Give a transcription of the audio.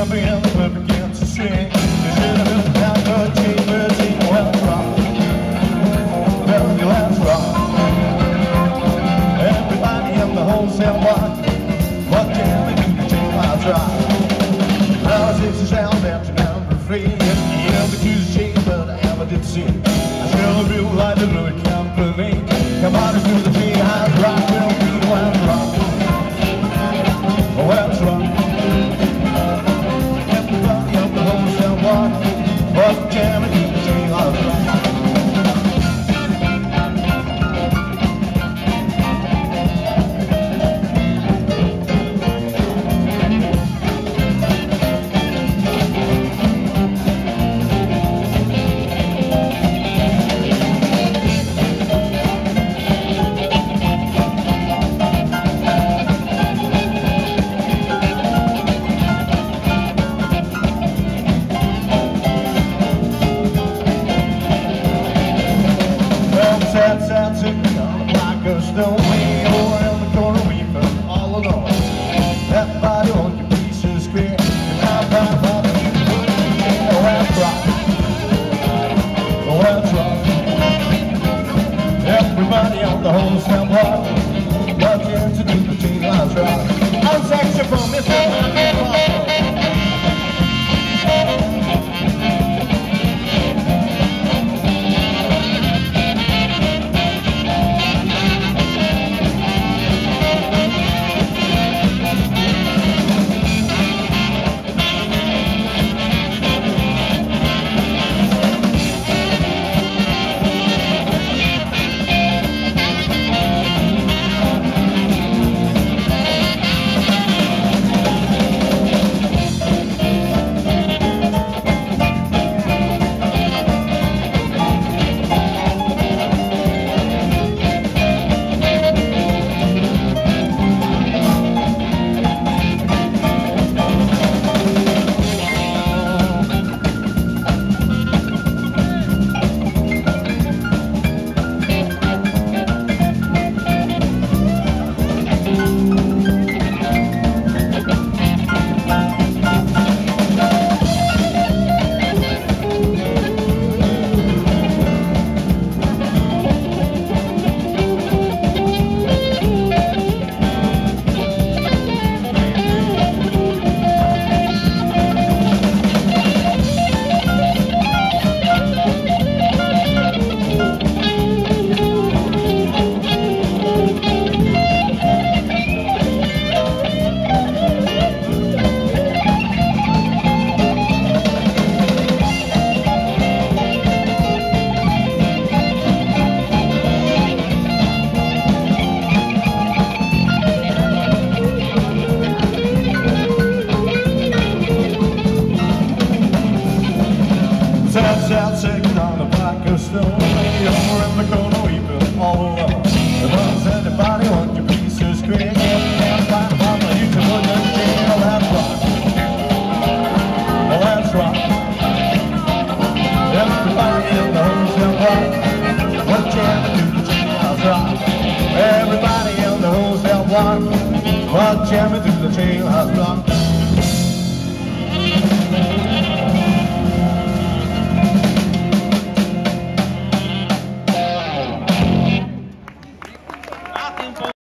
and the whip begins to swing. You should have been down the chamber sing, well, rock. Well, let's rock. Everybody in the wholesale block, what can we do to take my drop? Now it's the sound after number 3. You never to the chamber, I never did see. I still feel like the Louis Company. Come on, let's do the T-House rock, we'll do let's rock. Let's rock. Everybody up the wholesale block, what can we do to take my drop? Sad sitting on the block of stone, way over in the corner, weeping all alone. That body on your piece of square, and I'm fine for the people. Oh, that's rock. Oh, that's rock. Everybody on the wholesale block, what you have to do to change lives rock. I'm saxophone, Mr. Sad sitting on the block of stone, way over in the corner, weeping all alone. The ones that the body on your piece of square, can't find a mama, you can put them in. Oh, that's rock. Oh, that's rock. Everybody in the wholesale block, what you have to do to change lives rock. Everybody in the wholesale block, what you have to do to change lives rock.